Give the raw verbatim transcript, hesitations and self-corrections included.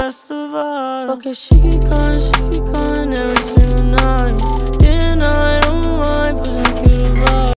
rest of us. Okay, she keep going, she keep going, never